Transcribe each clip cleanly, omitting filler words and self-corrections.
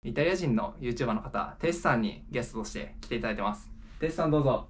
イタリア人の YouTuber の方、テスさんにゲストとして来ていただいてます。テスさんどうぞ。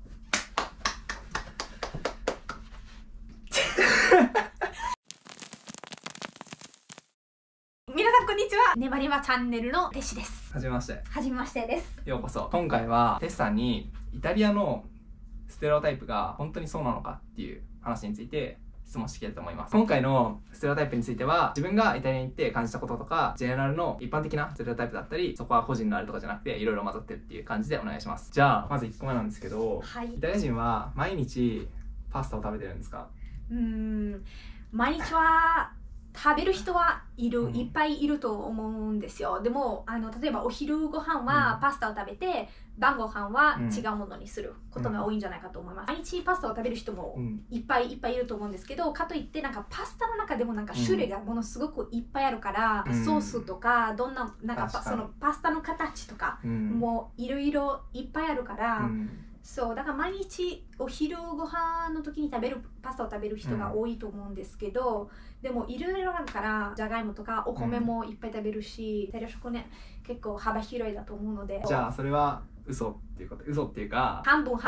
皆さんこんにちは。ネバネバチャンネルのテシです。 はじめまして。 はじめましてです。 ようこそ。今回はテスさんにイタリアのステレオタイプが本当にそうなのかっていう話について質問していきたいと思います。今回のステレオタイプについては、自分がイタリアに行って感じたこととか、ジェネラルの一般的なステレオタイプだったり、そこは個人のあるとかじゃなくて、いろいろ混ざってるっていう感じでお願いします。じゃあ、まず1個目なんですけど、 はい、 イタリア人は毎日パスタを食べてるんですか？ 毎日は食べる人はいる、いっぱいいると思うんですよ。でも例えばお昼ご飯はパスタを食べて、晩ご飯は違うものにすることが多いんじゃないかと思います。毎日パスタを食べる人もいっぱいいると思うんですけど、かといってなんかパスタの中でもなんか種類がものすごくいっぱいあるから、ソースとかどんななんかそのパスタの形とかもいろいろいっぱいあるから。そうだから毎日お昼ご飯の時にパスタを食べる人が多いと思うんですけど、でもいろいろあるからじゃがいもとかお米もいっぱい食べるし、イタリア食ね結構幅広いだと思うので。 じゃあそれは嘘っていうこと？嘘っていうか半分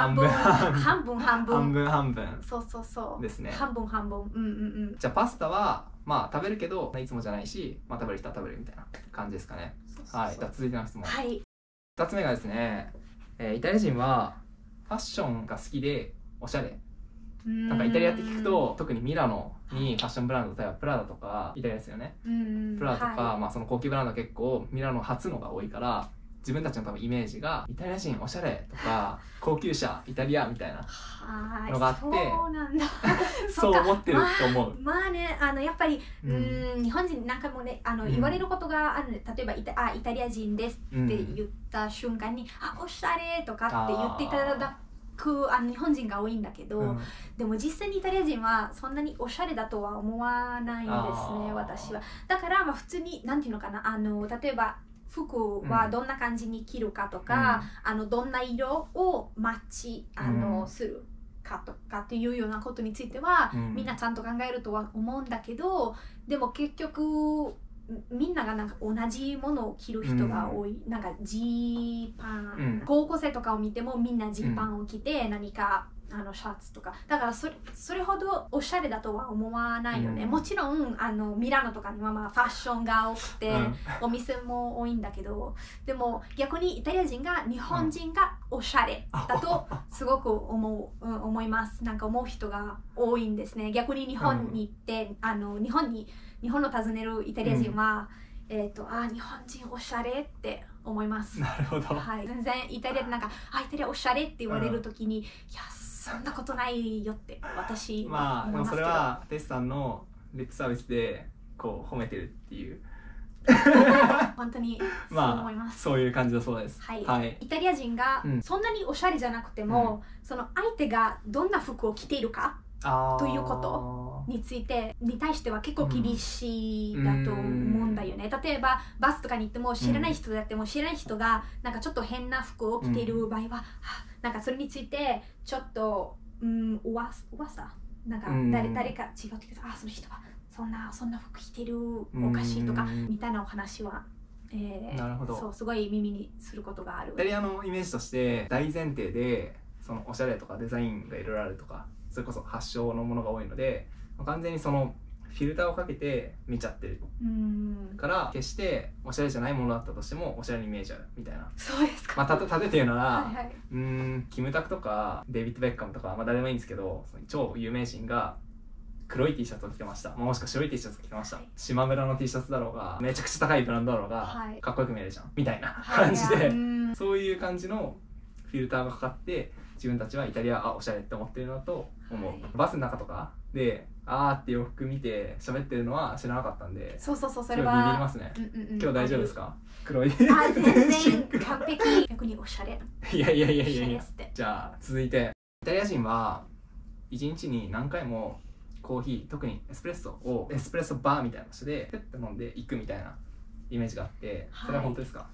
そうですね。 半分じゃあパスタはまあ食べるけどいつもじゃないし、まあ食べる人は食べるみたいな感じですかね。はい。じゃあ続いての質問。 はい。 2つ目がですね、イタリア人はファッションが好きでおしゃれ。なんかイタリアって聞くと、特にミラノにファッションブランド、例えばプラダとかイタリアですよね。プラダとか、はい、まあその高級ブランドは結構ミラノ初のが多いから、自分たちの多分イメージがイタリア人おしゃれとか高級車イタリアみたいなのがあって、 そうなんだそう思ってると思う。 まあね、やっぱり日本人なんかもね言われることがあるね。例えばイタリア人ですって言った瞬間に、おしゃれとかって言っていただく日本人が多いんだけど、でも実際にイタリア人はそんなにおしゃれだとは思わないんですね、私は。だからまあ普通になんていうのかな、例えば服はどんな感じに着るかとか、どんな色をマッチするかとかっていうようなことについては、みんなちゃんと考えるとは思うんだけど、でも結局みんながなんか同じものを着る人が多い。なんかジーパン、高校生とかを見てもみんなジーパンを着て何かシャツとか、だからそれほどおしゃれだとは思わないよね。もちろんミラノとかにはまあファッションが多くて、お店も多いんだけど、でも逆にイタリア人が日本人がおしゃれだとすごく思います。なんか思う人が多いんですね。逆に日本に行って日本の訪ねるイタリア人は、日本人おしゃれって思います。 なるほど。 はい。全然イタリアでなんかイタリアおしゃれって言われるときに、いやそんなことないよって私は思いますけど。 まあでもそれはテスさんのリップサービスでこう褒めてるっていう本当にそう思います。 そういう感じだそうです。 はい。イタリア人がそんなにおしゃれじゃなくても、その相手がどんな服を着ているかということに対しては結構厳しいだと思うんだよね。例えばバスとかに行っても知らない人であっても、知らない人がなんかちょっと変な服を着ている場合は、なんかそれについてちょっと噂なんか誰か違うって言うと、その人はそんな服着てるおかしいとかみたいなお話は。 なるほど。 そうすごい耳にすることがある。 イタリアのイメージとして大前提でそのおしゃれとかデザインがいろいろあるとか、それこそ発祥のものが多いので、完全にそのフィルターをかけて見ちゃってるから、決しておしゃれじゃないものだったとしてもおしゃれに見えちゃうみたいな。 そうですか。 まあ例えて言うなら、キムタクとかデイビッド・ベッカムとか、誰でもいいんですけど、超有名人が黒い T シャツを着てました。もしくは白い T シャツを着てました。島村の T シャツだろうが、めちゃくちゃ高いブランドだろうが、かっこよく見えるじゃんみたいな感じで、そういう感じのフィルターがかかって自分たちはイタリアおしゃれって思ってるなと思う。バスの中とかでって洋服見て喋ってるのは知らなかったんで、 それはビビりますね。今日大丈夫ですか？黒い全然完璧。逆におしゃれ。 いやじゃあ続いて、イタリア人は1日に何回もコーヒー、特にエスプレッソバーみたいな場所でペッて飲んでいくみたいなイメージがあって、それは本当ですか？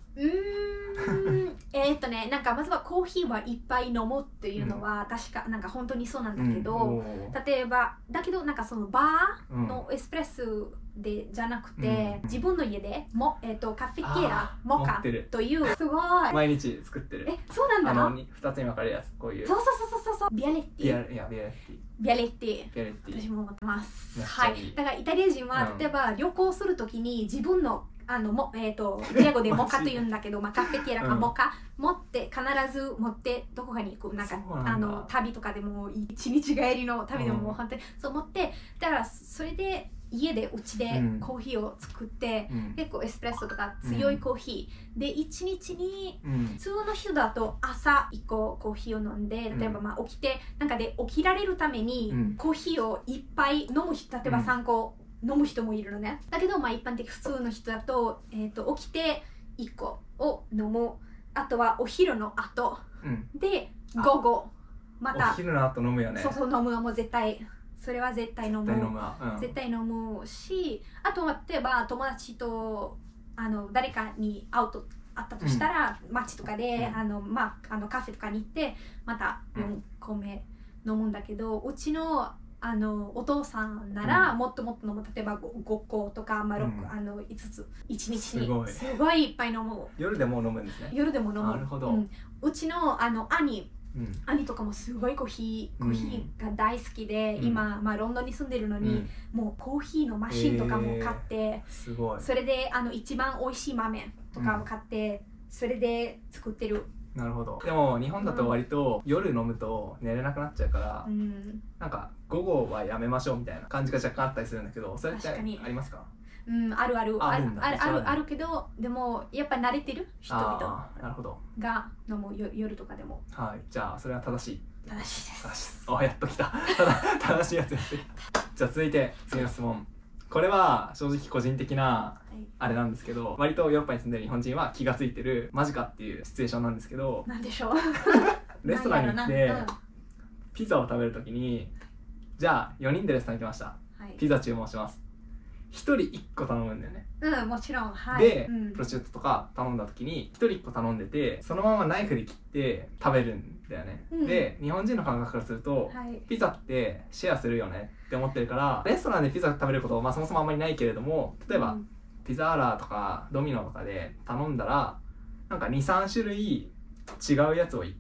なんかまずはコーヒーはいっぱい飲むっていうのは確かなんか本当にそうなんだけど、例えばだけどなんかそのバーのエスプレッソでじゃなくて、自分の家でもカフェティエラモカというすごい毎日作ってる。 そうなんだ。 2つに分かれるやつ、こういう。 そうビアレッティ。ビアレッティ。私も持ってます。はい。だからイタリア人は例えば旅行するときに自分のイタリア語でモカと言うんだけど、カフェティエラかモカ持って必ず持ってどこかに行く。なんか旅とかでも一日帰りの旅でも本当にそう持って、だからそれで家でうちでコーヒーを作って、結構エスプレッソとか強いコーヒーで1日に普通の人だと朝1個コーヒーを飲んで、例えば起きてなんかで起きられるためにコーヒーをいっぱい飲む人、例えば3個飲む人もいるのね。だけど一般的普通の人だと、起きて1個を飲む。あとはお昼の後、で午後またお昼の後飲むよね。 そう飲むのも絶対。それは絶対飲む、絶対飲むし、あとは例えば友達と誰かに会ったとしたら、街とかでカフェとかに行ってまた4個目飲むんだけど、うちのお父さんならもっともっと飲む。例えば5個とか、5つ1日にすごいいっぱい飲む。 夜でも飲むんですね。 夜でも飲む。 なるほど。 うちの兄とかもすごいコーヒーが大好きで、今、ロンドンに住んでるのに、もうコーヒーのマシンとかも買って、 すごい。 それで一番美味しい豆とかを買って、それで作ってる。 なるほど。でも日本だと割と夜飲むと寝れなくなっちゃうから、なんか午後はやめましょうみたいな感じが若干あったりするんだけど、それってありますか？ あるけど、でもやっぱ慣れてる人々が飲む夜とかでも。 はい、じゃあそれは正しい。 正しいです。 やっときた。正しいやつやってきた。じゃあ続いて次の質問。これは正直個人的なあれなんですけど、割とヨーロッパに住んでる日本人は気がついてるマジかっていうシチュエーションなんですけど、 なんでしょう。 レストランに行ってピザを食べるときに、じゃあ4人でレストラン行きました、ピザ注文します。1人1個頼むんだよね。 もちろん。 で、プロシュートとか頼んだ時に1人1個頼んでて、そのままナイフで切って食べるんだよね。で、日本人の感覚からすると、ピザってシェアするよねって思ってるから、レストランでピザ食べることはそもそもあんまりないけれども、例えば、ピザーラとかドミノとかで頼んだら、なんか 2,3 種類違うやつを言って、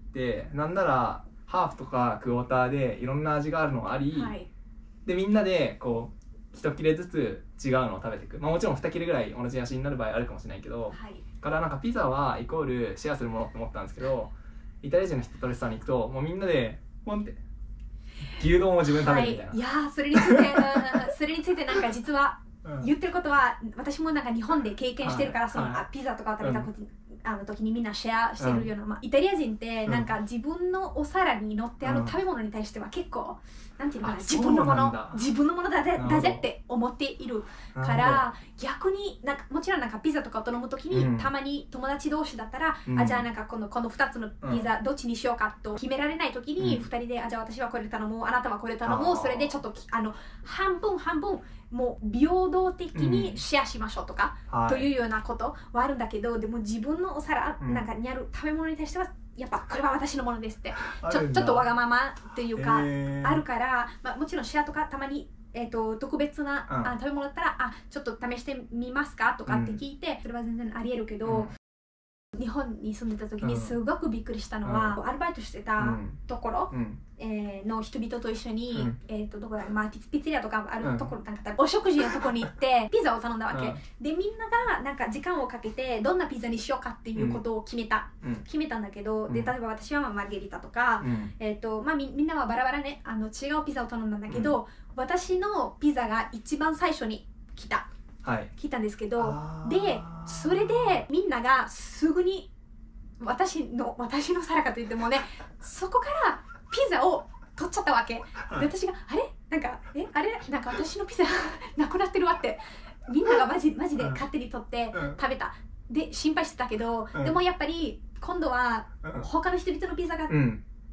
なんならハーフとかクォーターでいろんな味があるのがあり、でみんなでこう一切れずつ違うのを食べていく。もちろん2切れぐらい同じ味になる場合あるかもしれないけど、からなんかピザはイコールシェアするものって思ったんですけど、イタリア人の人とレストランに行くともうみんなでポンって牛丼を自分で食べるみたいな。 いやー、それについてなんか実は言ってることは、私もなんか日本で経験してるから、そのピザとかを食べた時にみんなシェアしてるような、イタリア人ってなんか自分のお皿に乗ってある食べ物に対しては結構なんていうのかな、自分のものだぜって思っているから、逆になんかもちろんなんかピザとかを頼む時に、たまに友達同士だったら、じゃあなんかこの2つのピザどっちにしようかと決められない時に、2人でじゃあ私はこれ頼もう、あなたはこれ頼もう、それでちょっと半分もう平等的にシェアしましょうとか、というようなことはあるんだけど、でも自分のお皿なんかにある食べ物に対してはやっぱこれは私のものですってちょっとわがままっていうかあるから、もちろんシェアとかたまに、特別な、食べ物だったらちょっと試してみますかとかって聞いて、それは全然ありえるけど、日本に住んでた時にすごくびっくりしたのは、アルバイトしてたところの人々と一緒に、どこだ、ピッツェリアとかあるところ、なんかお食事のところに行ってピザを頼んだわけ、でみんながなんか時間をかけてどんなピザにしようかっていうことを決めたんだけど、で例えば私はマルゲリタとか、みんなはバラバラね、違うピザを頼んだんだけど、私のピザが一番最初に来たんですけど、でそれでみんながすぐに私の皿かといってもね、そこからピザを取っちゃったわけで、私があれなんか私のピザなくなってるわって、みんながマジで勝手に取って食べた。で心配してたけど、でもやっぱり今度は他の人々のピザが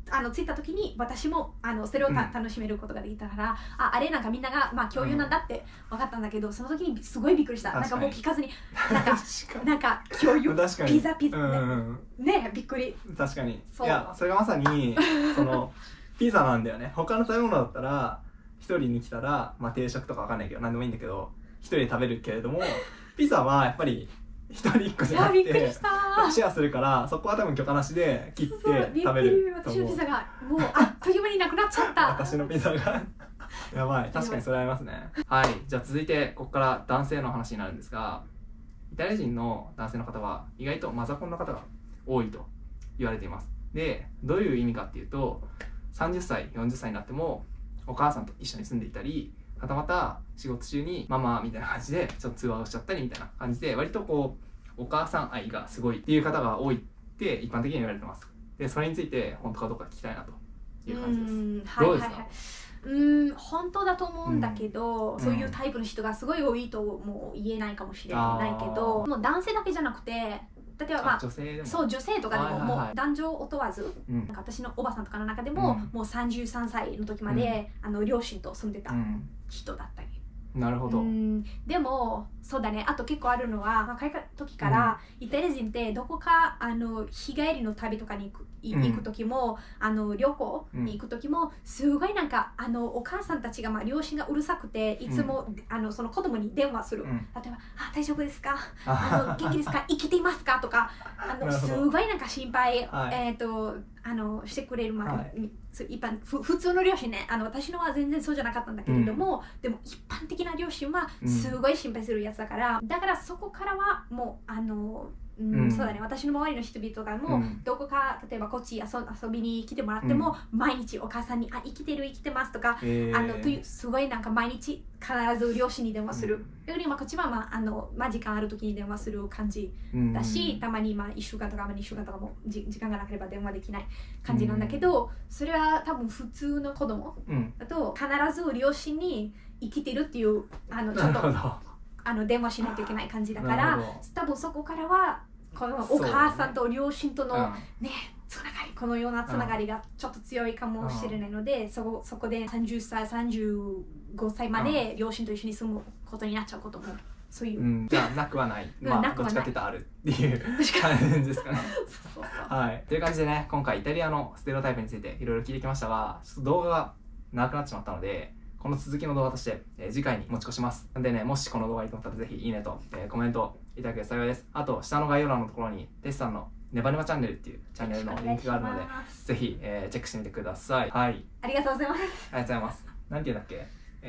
着いた時に私もそれを楽しめることができたから、あれなんかみんなが、共有なんだって分かったんだけど、その時にすごいびっくりした。なんかもう聞かずになんか共有ピザね、びっくり。 確かに。いや、それがまさにそのピザなんだよね。他の食べ物だったら一人に来たら、定食とかわかんないけど何でもいいんだけど一人で食べるけれども、ピザはやっぱり一人一個じゃなくてシェアするから、そこは多分許可なしで切って食べると思う。 私のピザがもうあっという間になくなっちゃった私のピザがやばい。確かにそれありますね。はい、じゃあ続いてここから男性の話になるんですが、イタリア人の男性の方は意外とマザコンの方が多いと言われています。で、どういう意味かっていうと、30歳40歳になってもお母さんと一緒に住んでいたり、はたまた仕事中にママみたいな感じでちょっと通話をしちゃったりみたいな感じで、割とこうお母さん愛がすごいっていう方が多いって一般的に言われてます。で、それについて本当かどうか聞きたいなという感じです。どうですか？ 本当だと思うんだけど、そういうタイプの人がすごい多いとも言えないかもしれないけど、もう男性だけじでなくて、例えば女性でも、そう、女性とかでも、もう男女を問わず、なんか私のおばさんとかの中でも、もう33歳の時まで、両親と住んでた人だったり。 なるほど。 でもそうだね、あと結構あるのは、若い時からイタリア人ってどこか日帰りの旅とかに行く時も、旅行に行く時もすごいなんかお母さんたちが、両親がうるさくて、いつもその子供に電話する、例えば「大丈夫ですか？元気ですか？生きていますか？」とかすごいなんか心配、してくれる、普通の両親ね、私のは全然そうじゃなかったんだけれども、でも一般的な両親はすごい心配するやつだから、だからそこからはもうそうだね、私の周りの人々がもどこか例えばこっち遊びに来てもらっても、毎日お母さんに「生きてる生きてます」とか、というすごいなんか毎日必ず両親に電話するより、こっちは時間ある時に電話する感じだし、たまに1週間とか2週間とかも時間がなければ電話できない感じなんだけど、それは多分普通の子供だと必ず両親に生きてるっていうちょっと電話しないといけない感じだから、多分そこからはこのお母さんと両親とのね、つながり、このようなつながりがちょっと強いかもしれないので、そこで30歳35歳まで両親と一緒に住むことになっちゃうことも、そういう、 じゃあなくはない、どっちかっていうとあるっていう感じですかね。はい、という感じでね、今回イタリアのステレオタイプについていろいろ聞いてきましたが、ちょっと動画が長くなってしまったので、この続きの動画として、次回に持ち越します。なんでね、もしこの動画いいと思ったらぜひいいねと、コメントいただけると幸いです。あと、下の概要欄のところに、テスさんのネバネバチャンネルっていうチャンネルのリンクがあるので、ぜひ、チェックしてみてください。はい。 ありがとうございます。 ありがとうございます。なんて言うんだっけ？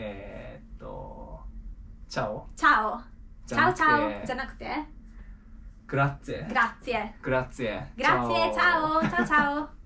チャオ？ チャオ。チャオチャオじゃなくて？ グラッツェ。 グラッツェ。 グラッツェ。 グラッツェ、チャオ、チャオチャオ。